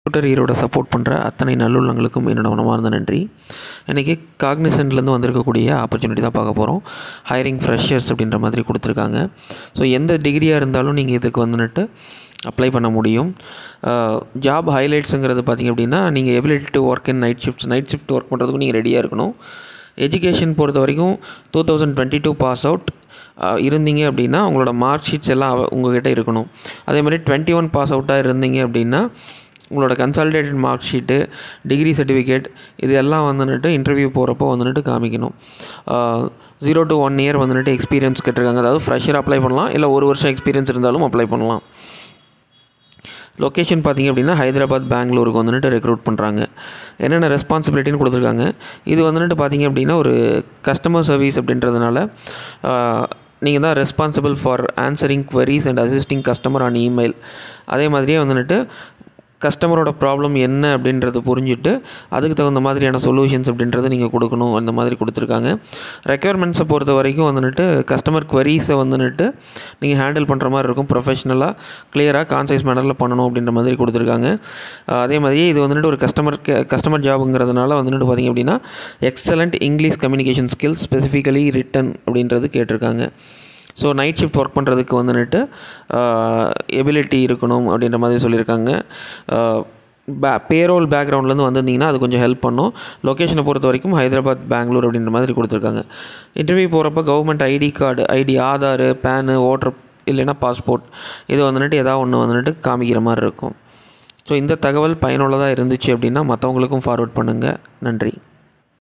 Computer ஈரோட support பண்ணுற அத்தனை நல்லுள்ளங்களுக்கும் என்னோட மனமார்ந்த நன்றி. இன்றைக்கி காக்னிசன்ட்லேருந்து வந்திருக்கக்கூடிய ஆப்பர்ச்சுனிட்டி தான் பார்க்க போகிறோம். ஹைரிங் ஃப்ரெஷர்ஸ் அப்படின்ற மாதிரி கொடுத்துருக்காங்க. ஸோ எந்த டிகிரியாக இருந்தாலும் நீங்கள் இதுக்கு வந்துட்டு அப்ளை பண்ண முடியும். ஜாப் ஹைலைட்ஸுங்கிறது பார்த்திங்க அப்படின்னா, நீங்கள் ability to work in night shift work பண்ணுறதுக்கும் நீங்கள் ரெடியாக இருக்கணும். எஜுகேஷன் பொறுத்த வரைக்கும் 2022 பாஸ் அவுட் இருந்தீங்க அப்படின்னா உங்களோட மார்க் ஷீட்ஸ் எல்லாம் உங்கள்கிட்ட இருக்கணும். அதே மாதிரி 21 பாஸ் அவுட்டாக இருந்தீங்க அப்படின்னா உங்களோட consolidated mark sheet, degree certificate இது எல்லாம் வந்துட்டு இன்டர்வியூ போகிறப்போ வந்துட்டு காமிக்கணும். 0 to 1 year வந்துட்டு எக்ஸ்பீரியன்ஸ் கேட்டிருக்காங்க. அதாவது ஃப்ரெஷர் அப்ளை பண்ணலாம், இல்லை 1 வருஷம் எக்ஸ்பீரியன்ஸ் இருந்தாலும் அப்ளை பண்ணலாம். லொக்கேஷன் பார்த்திங்க அப்படின்னா ஹைதராபாத், பெங்களூருக்கு வந்துட்டு ரெக்ரூட் பண்ணுறாங்க. என்னென்ன ரெஸ்பான்சிபிலிட்டின்னு கொடுத்துருக்காங்க. இது வந்துட்டு பார்த்திங்க அப்படின்னா ஒரு கஸ்டமர் சர்வீஸ் அப்படின்றதுனால நீங்கள் தான் responsible for answering queries and assisting customer on email. அதே மாதிரியே வந்துட்டு கஸ்டமரோட ப்ராப்ளம் என்ன அப்படின்றத புரிஞ்சுட்டு அதுக்கு தகுந்த மாதிரியான சொல்யூஷன்ஸ் அப்படின்றத நீங்கள் கொடுக்கணும். அந்த மாதிரி கொடுத்துருக்காங்க. ரெக்யர்மெண்ட்ஸை பொறுத்த வரைக்கும் வந்துட்டு கஸ்டமர் queries-ஐ வந்துட்டு நீங்கள் ஹேண்டில் பண்ணுற மாதிரி இருக்கும். ப்ரொஃபஷ்னலாக, கிளியராக, கான்சைஸ் மேனரில் பண்ணணும் அப்படின்ற மாதிரி கொடுத்துருக்காங்க. அதே மாதிரி இது வந்துட்டு ஒரு கஸ்டமர் ஜாபுங்கிறதுனால வந்துட்டு பார்த்திங்க அப்படின்னா excellent English communication skills, specifically written அப்படின்றது கேட்டிருக்காங்க. ஸோ நைட் ஷிஃப்ட் ஒர்க் பண்ணுறதுக்கு வந்துட்டு எபிலிட்டி இருக்கணும் அப்படின்ற மாதிரி சொல்லியிருக்காங்க. பேரோல் பேக்ரவுண்ட்லேருந்து வந்திருந்தீங்கன்னா அது கொஞ்சம் ஹெல்ப் பண்ணும். லொக்கேஷனை பொறுத்த வரைக்கும் ஹைதராபாத், பெங்களூர் அப்படின்ற மாதிரி கொடுத்துருக்காங்க. இன்டர்வியூ போகிறப்ப government ID card, Aadhaar, PAN, voter இல்லைன்னா பாஸ்போர்ட் இது வந்துட்டு ஏதாவது ஒன்று வந்துட்டு காமிக்கிற மாதிரி இருக்கும். ஸோ இந்த தகவல் பயனுள்ளதாக இருந்துச்சு அப்படின்னா மற்றவங்களுக்கும் ஃபார்வர்ட் பண்ணுங்கள். நன்றி.